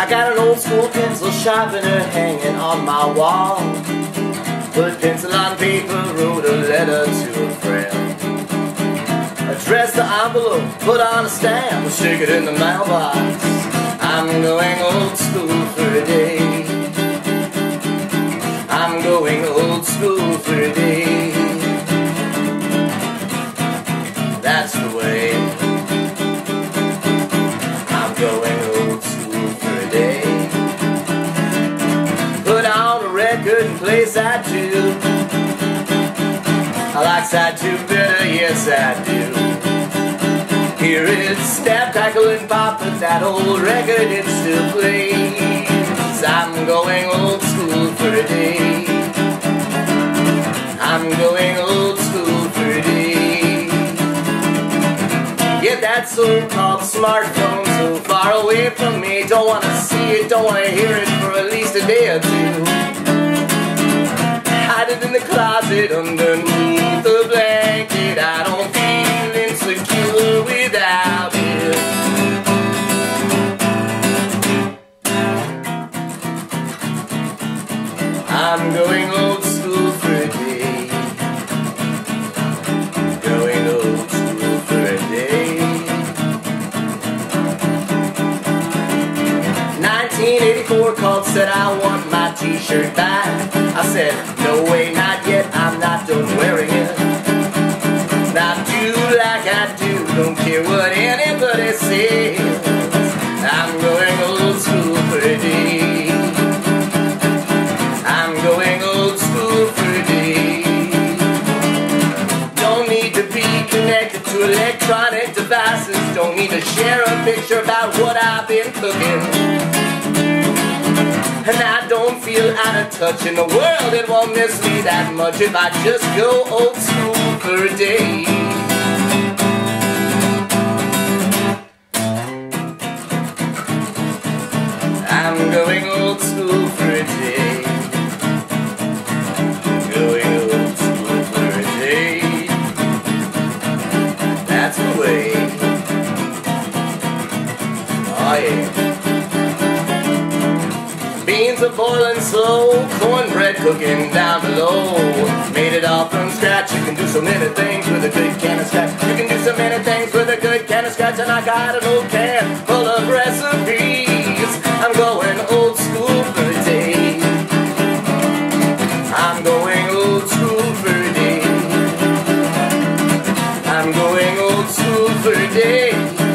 I got an old school pencil sharpener hanging on my wall. Put pencil on paper, wrote a letter to a friend. Address the envelope, put on a stamp, stick it in the mailbox. I'm going old school for a day. I'm going old school for a day. That's the way. I'm going old school for a day. Put on a record and play side two. I like side two better, yes I do. Hear it snap, crackle and pop, but that old record it still plays. I'm going old school for a day. I'm going old school for a day. Get that so-called smartphone so far away from me. Don't want to see it, don't want to hear it for at least a day or two. Hide it in the closet underneath the blanket. I don't feel insecure without it. I'm going old school for a day. Going old school for a day. 1984 called, said I want my t-shirt back. I said, no way, not yet, I'm not done wearing it. Now do like I do, don't care what anybody says. I'm going old school for a day. I'm going old school for a day. Don't need to be connected to electronic devices. Don't need to share a picture about what I've been cooking. And I don't feel out of touch in the world. It won't miss me that much if I just go old school for a day. I'm going old school for a day. Going old school for a day. That's the way. Oh yeah. Beans are boiling slow, cornbread cooking down below. Made it all from scratch. You can do so many things with a good can of scratch. You can do so many things with a good can of scratch. And I got an old can full of recipes. I'm going old school for a day. I'm going old school for a day. I'm going old school for a day.